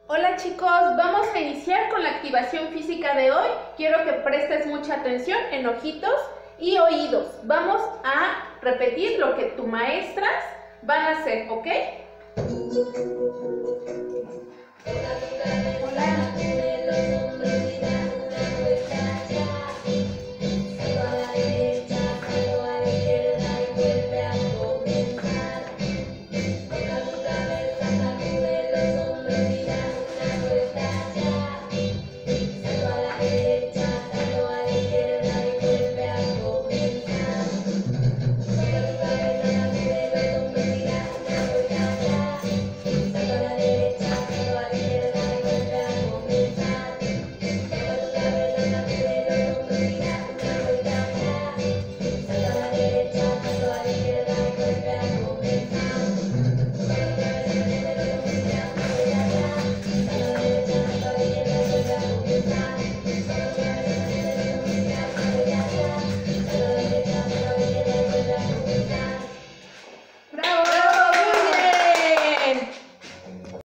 Hola chicos, vamos a iniciar con la activación física de hoy. Quiero que prestes mucha atención en ojitos y oídos. Vamos a repetir lo que tus maestras van a hacer, ¿ok?